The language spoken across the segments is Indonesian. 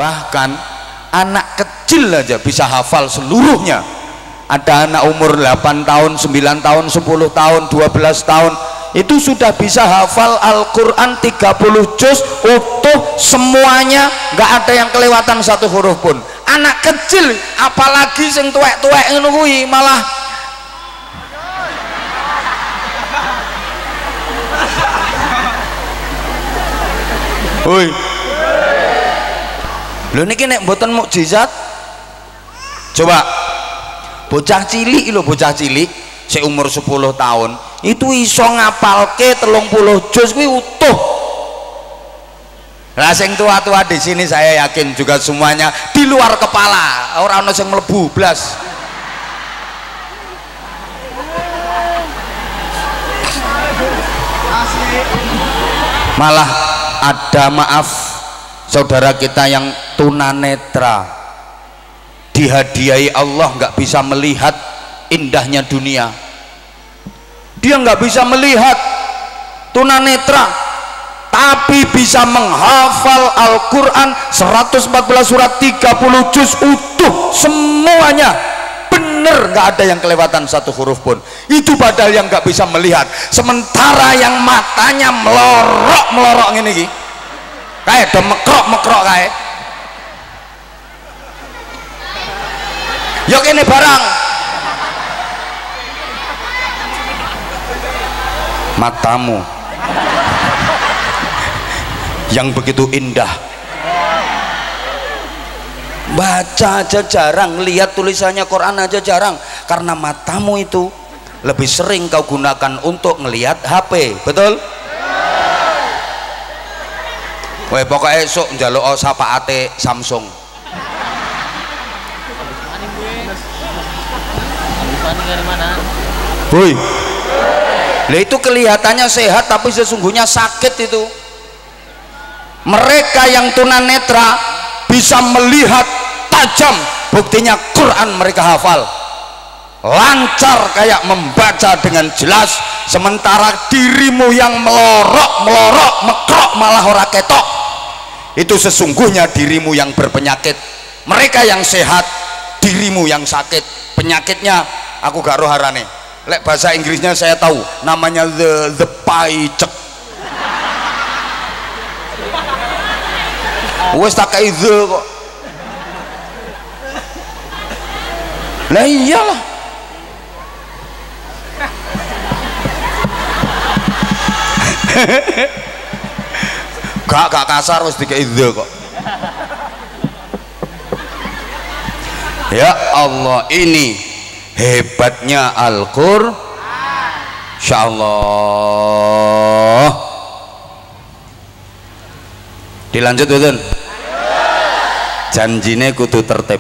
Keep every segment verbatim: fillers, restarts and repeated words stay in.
Bahkan anak kecil aja bisa hafal seluruhnya. Ada anak umur delapan tahun, sembilan tahun, sepuluh tahun, dua belas tahun itu sudah bisa hafal Al-Quran tiga puluh juz utuh semuanya, nggak ada yang kelewatan satu huruf pun. Anak kecil, apalagi sing tuwek-tuwek ngono kuwi malah Hoi. Lho niki nek mboten mukjizat. Coba bocah cilik lho, bocah cilik seumur sepuluh tahun itu iso ngapalke telung puluh juz kuwi utuh. Lah sing tua-tua di sini saya yakin juga semuanya di luar kepala, ora ono sing mlebu blas. Malah ada, maaf, saudara kita yang tunanetra dihadiahi Allah nggak bisa melihat indahnya dunia, dia nggak bisa melihat, tunanetra tapi bisa menghafal Al-Quran seratus empat belas surat tiga puluh juz utuh semuanya, bener nggak ada yang kelewatan satu huruf pun. Itu padahal yang nggak bisa melihat, sementara yang matanya melorok melorok ini ki kayak do mekrok mekrok kayak yuk ini barang matamu yang begitu indah, baca aja jarang, lihat tulisannya Quran aja jarang, karena matamu itu lebih sering kau gunakan untuk ngelihat H P, betul? Weh pokoknya esok njaluk sapaate Samsung. Woi, lah itu kelihatannya sehat tapi sesungguhnya sakit itu. Mereka yang tunanetra bisa melihat tajam, buktinya Quran mereka hafal lancar kayak membaca dengan jelas, sementara dirimu yang melorok melorok mekrok malah ora ketok, itu sesungguhnya dirimu yang berpenyakit. Mereka yang sehat, dirimu yang sakit. Penyakitnya aku gak roh harane, lek bahasa Inggrisnya saya tahu, namanya the the paicek. Wes tak kayak the kok. Lah iyalah. Gak gak kasar wes dikai the kok. Ya Allah, ini hebatnya Al-Qur'an. Insyaallah. Dilanjut betul. Janjine kudu tertib.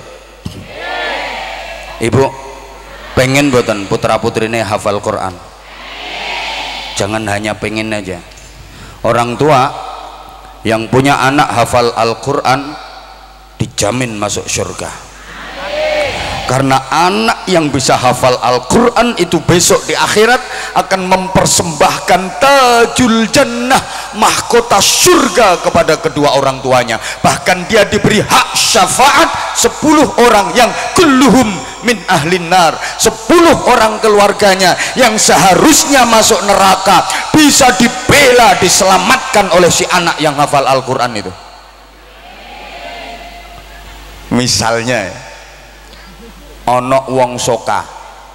Ibu pengen boten putra putrine hafal Quran? Jangan hanya pengen aja. Orang tua yang punya anak hafal Al-Quran dijamin masuk surga, karena anak yang bisa hafal Al-Quran itu besok di akhirat akan mempersembahkan tajul jannah, mahkota surga kepada kedua orang tuanya. Bahkan dia diberi hak syafaat sepuluh orang yang kulluhum min ahlin nar, sepuluh orang keluarganya yang seharusnya masuk neraka bisa dibela, diselamatkan oleh si anak yang hafal Al-Quran itu. Misalnya ono wong soka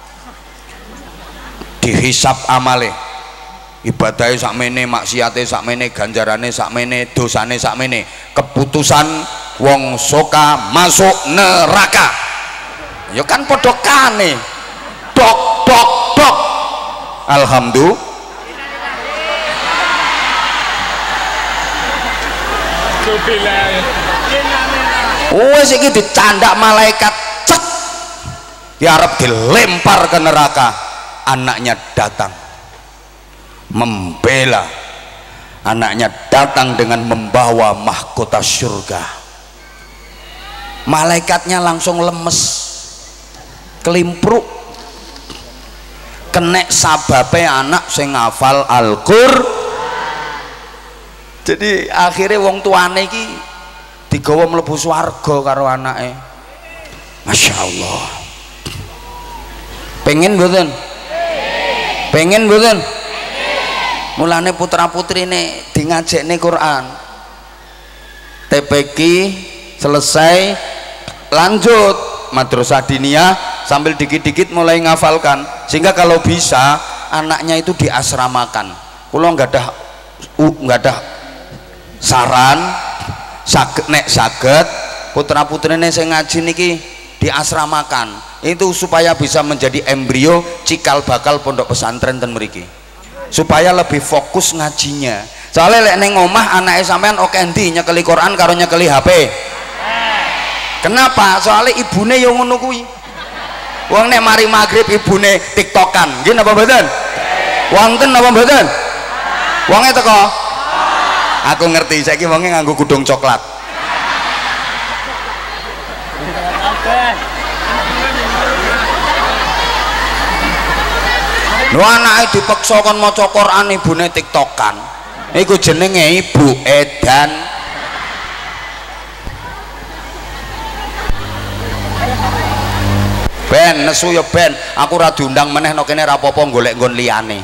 dihisap amale, ibadahnya sakmene, maksiate sakmene, ganjarane sakmene, dosane sakmene, keputusan wong soka masuk neraka. Ya kan podokane dok dok dok. Alhamdulillah. Wes iki dicandak malaikat, cek diarep dilempar ke neraka. Anaknya datang membela, anaknya datang dengan membawa mahkota surga. Malaikatnya langsung lemes, kelimpruk, kenek sababe anak sing ngafal Al-Qur'an. Jadi akhirnya wong tuane iki digawa mlebu swarga karo anake. Masya Allah. Pengen mboten? Pengen mboten? Mulane putra putrine di ngajekne Quran. T P Q selesai lanjut madrasah diniyah sambil dikit-dikit mulai ngafalkan, sehingga kalau bisa anaknya itu diasramakan. Kula nggak ada nggak ada saran saged nek saged putra putrine sing ngaji niki diasramakan, itu supaya bisa menjadi embrio cikal bakal pondok pesantren ten mriki, supaya lebih fokus ngajinya. Soalnya lek neng omah anake sampean oke endi nyekeli Quran karo nyekeli H P. Kenapa? Soalnya ibune yo ngono kuwi. Wong nek mari maghrib ibune tiktokan, nggih napa mboten? Wonten napa mboten? Wonge teko. Aku ngerti saiki wonge nganggo kudung coklat. Lho anake dipeksa kon maca Quran ibune tiktokan. Iku jenenge ibu edan. Ben nesu ya ben, aku ora diundang meneh no kene ra apa-apa golek nggon liyane.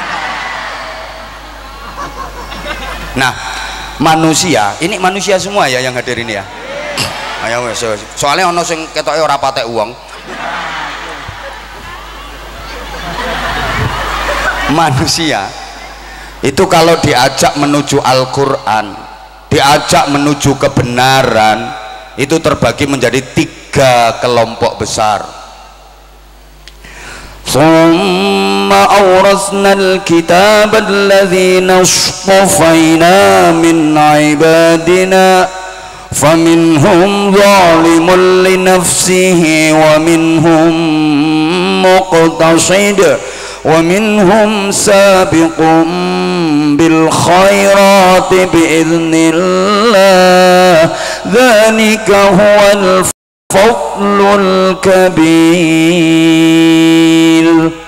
Nah, manusia, ini manusia semua ya yang hadir ini ya. Ayo wes, soalnya ono sing ketoke ora patek uang. Manusia itu kalau diajak menuju Al-Quran, diajak menuju kebenaran, itu terbagi menjadi tiga kelompok besar. ثم أورثنا الكتاب الذين اصطفينا من عبادنا فمنهم ظالم لنفسه ومنهم مقتصد ومنهم سابق بالخيرات بإذن الله ذلك هو الفضل الكبير.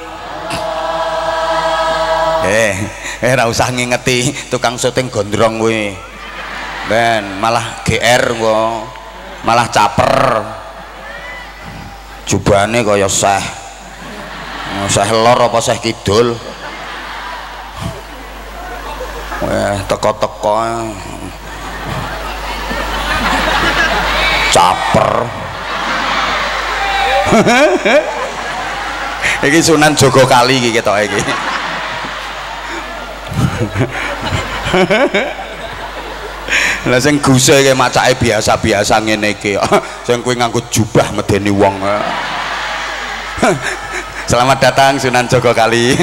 Eh, eh ra usah ngingeti tukang syuting gondrong kuwi. Ben malah G R kok. Malah caper. Jubane kaya Syekh. Syekh lor apa Syekh kidul. Eh teko-teko. Caper. Iki Sunan Jogokali iki ketoke iki. Lah sing guse iki macake biasa-biasa ngene iki. Sing kuwi nganggo jubah medeni wong. Selamat datang Sunan Jogokali.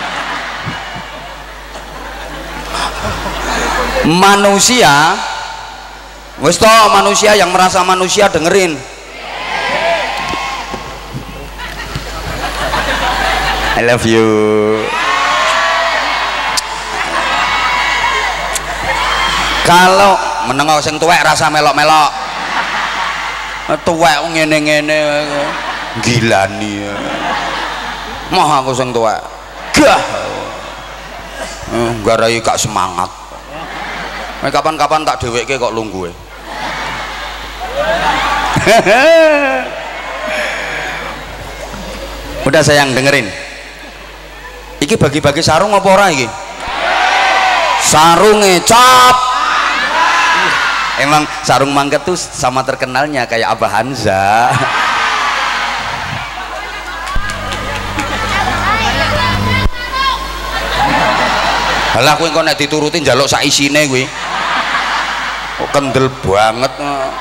Manusia wis to, manusia yang merasa manusia dengerin. I love you. Kalau menengok sing tuwek rasa melok-melok. Tuwek ngene-ngene gilani. Mah aku sing tuwek. Gah. Garai gak semangat. Kapan-kapan tak dhewekke kok lungguhe. Udah sayang dengerin. Iki bagi-bagi sarung apa ora iki? Sarunge cap. Emang sarung mangket tuh sama terkenalnya kayak Abah Hanza. Halah kowe kok nek dituruti njaluk sak isine kuwi. Kok kendel banget.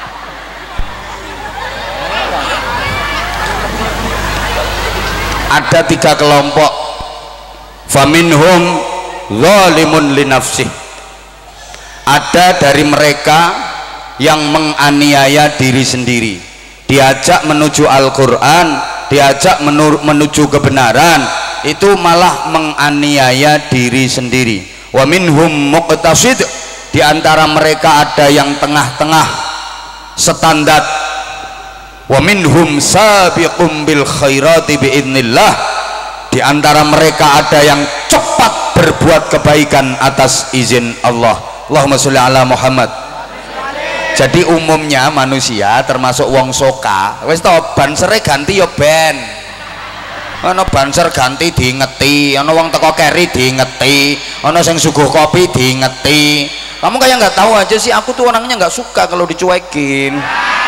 Ada tiga kelompok. Faminhum zalimun li nafsih. Ada dari mereka yang menganiaya diri sendiri, diajak menuju Al-Quran, diajak menuju kebenaran, itu malah menganiaya diri sendiri. Wa minhum muqtasid, di antara mereka ada yang tengah-tengah standar. Wa minhum sabiqum bil khairati biidznillah, di antara mereka ada yang cepat berbuat kebaikan atas izin Allah. Allahumma sholli ala Muhammad. Jadi umumnya manusia termasuk wong soka wis to bansere ganti yo ben ana banser ganti diingeti, ana wong teko keri diingeti, ana sing suguh kopi diingeti. Kamu kayak nggak tahu aja sih, aku tuh orangnya nggak suka kalau dicuekin.